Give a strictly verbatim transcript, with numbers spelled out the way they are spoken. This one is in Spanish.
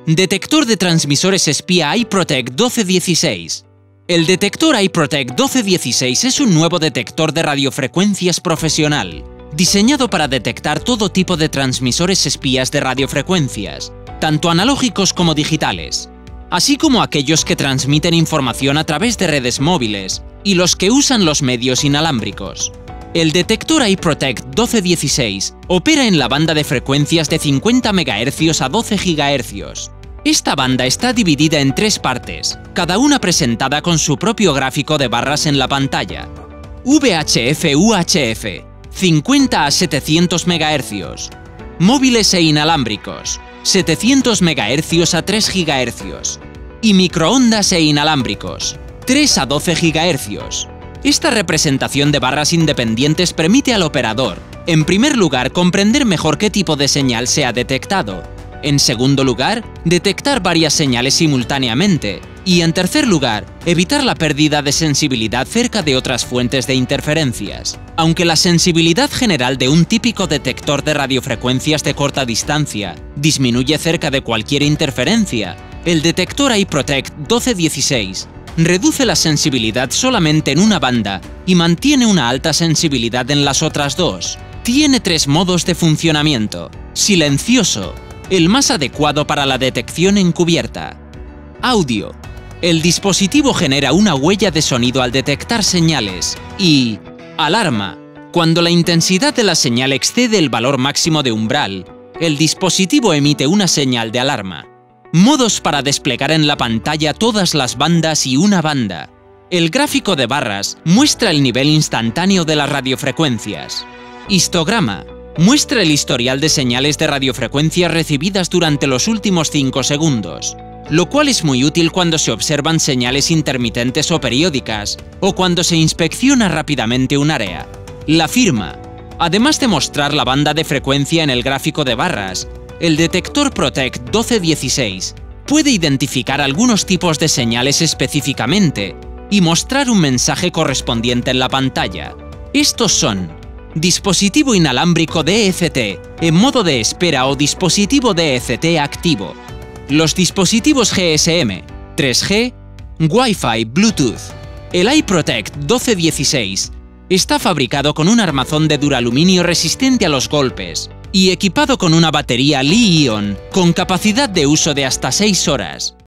Detector de transmisores espía iProtect doce dieciséis. El detector iProtect doce dieciséis es un nuevo detector de radiofrecuencias profesional, diseñado para detectar todo tipo de transmisores espías de radiofrecuencias, tanto analógicos como digitales, así como aquellos que transmiten información a través de redes móviles y los que usan los medios inalámbricos. El detector iProtect doce dieciséis opera en la banda de frecuencias de cincuenta megahercios a doce gigahercios. Esta banda está dividida en tres partes, cada una presentada con su propio gráfico de barras en la pantalla. V H F U H F, cincuenta a setecientos megahercios. Móviles e inalámbricos, setecientos megahercios a tres gigahercios. Y microondas e inalámbricos, tres a doce gigahercios. Esta representación de barras independientes permite al operador, en primer lugar, comprender mejor qué tipo de señal se ha detectado. En segundo lugar, detectar varias señales simultáneamente. Y en tercer lugar, evitar la pérdida de sensibilidad cerca de otras fuentes de interferencias. Aunque la sensibilidad general de un típico detector de radiofrecuencias de corta distancia disminuye cerca de cualquier interferencia, el detector iProtect doce dieciséis reduce la sensibilidad solamente en una banda y mantiene una alta sensibilidad en las otras dos. Tiene tres modos de funcionamiento. Silencioso, el más adecuado para la detección encubierta. Audio. El dispositivo genera una huella de sonido al detectar señales. Y alarma. Cuando la intensidad de la señal excede el valor máximo de umbral, el dispositivo emite una señal de alarma. Modos para desplegar en la pantalla todas las bandas y una banda. El gráfico de barras muestra el nivel instantáneo de las radiofrecuencias. Histograma. Muestra el historial de señales de radiofrecuencias recibidas durante los últimos cinco segundos, lo cual es muy útil cuando se observan señales intermitentes o periódicas, o cuando se inspecciona rápidamente un área. La firma. Además de mostrar la banda de frecuencia en el gráfico de barras, el detector Protect doce dieciséis puede identificar algunos tipos de señales específicamente y mostrar un mensaje correspondiente en la pantalla. Estos son: dispositivo inalámbrico D F T en modo de espera o dispositivo D F T activo. Los dispositivos G S M, tres G, Wi-Fi, Bluetooth. El iProtect doce dieciséis está fabricado con un armazón de duraluminio resistente a los golpes y equipado con una batería Li-ion con capacidad de uso de hasta seis horas.